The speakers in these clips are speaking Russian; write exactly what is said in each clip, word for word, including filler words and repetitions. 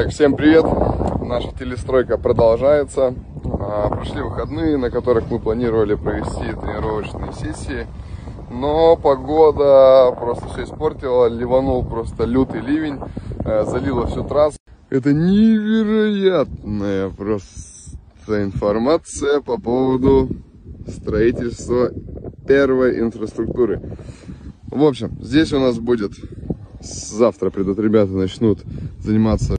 Так, всем привет! Наша телестройка продолжается. Прошли выходные, на которых мы планировали провести тренировочные сессии. Но погода просто все испортила, ливанул просто лютый ливень, залило всю трассу. Это невероятная просто информация по поводу строительства первой инфраструктуры. В общем, здесь у нас будет, завтра придут ребята, начнут заниматься.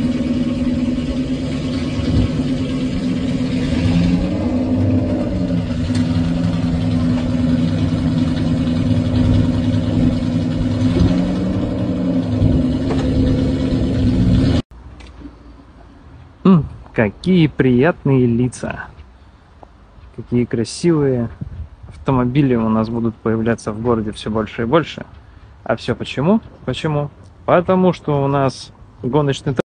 М, какие приятные лица, какие красивые автомобили у нас будут появляться в городе все больше и больше. А все почему? Почему? Потому что у нас гоночный